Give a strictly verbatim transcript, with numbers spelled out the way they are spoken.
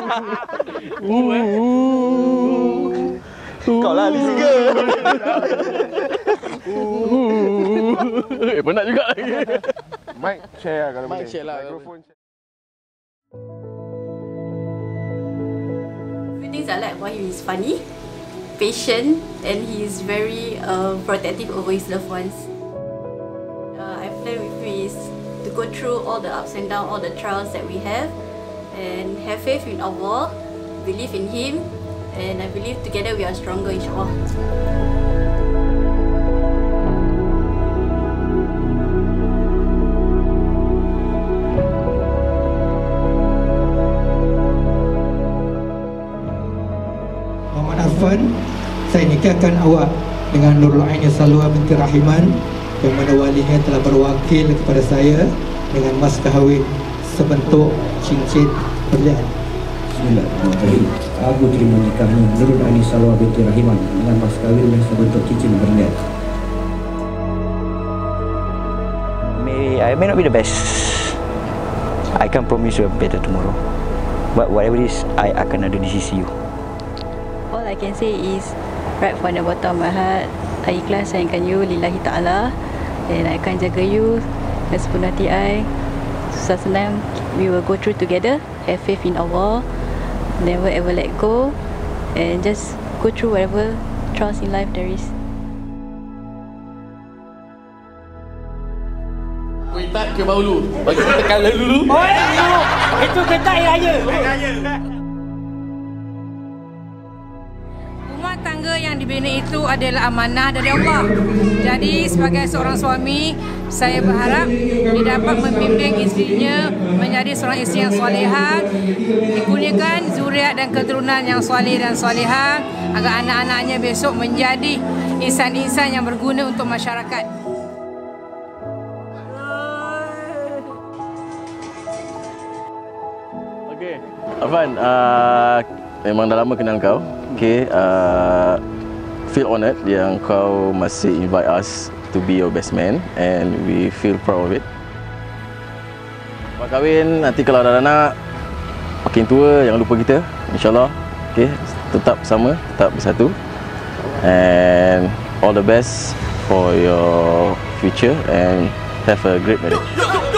Kau lah lead singer. Eh, penat juga lagi. Mic share lah kalau Mic boleh. share lah. Mikrofon share. Few things I like about him is funny, patient, and he is very uh, protective over his loved ones. Uh, I plan with him is to go through all the ups and downs, all the trials that we have, and have faith in Allah, believe in Him, and I believe together we are stronger, insyaAllah. Arfan, saya nikahkan awak dengan Nurul Aini Salwa binti Rahiman, yang mana walinya telah berwakil kepada saya dengan mas kahwin sebentuk cincin berlian. Bismillahirrahmanirrahim. Aku terima nikahmu Nurul Aini Salwa binti Rahiman dengan mas kahwin yang sebentuk cincin berlian. May I may not be the best. I can't promise you a better tomorrow. But whatever it is, I akan ada di sisi you. All I can say is, right from the bottom of my heart, I ikhlas sayangkan you lillahi ta'ala, and I akan jaga you dengan sepenuh hati I. Susah senang, we will go through together, have faith in Allah, never ever let go, and just go through whatever trials in life there is. Kuih tak ke bahulu? Bagi kita colour dulu. Oh, itu kita air raya. Air raya. Rumah tangga yang dibina itu adalah amanah dari Allah. Jadi sebagai seorang suami, saya berharap dia dapat membimbing isterinya menjadi seorang isteri yang solehah, dikurniakan zuriat dan keturunan yang soleh dan solehah, agar anak-anaknya besok menjadi insan-insan yang berguna untuk masyarakat. Okey, Arfan, uh, memang dah lama kenal kau. Okay, uh, feel honoured yang kau masih invite us to be your best man, and we feel proud of it. Buat kahwin, nanti kalau ada anak makin tua, jangan lupa kita, insyaAllah. Okay, tetap sama, tetap bersatu, and all the best for your future, and have a great marriage.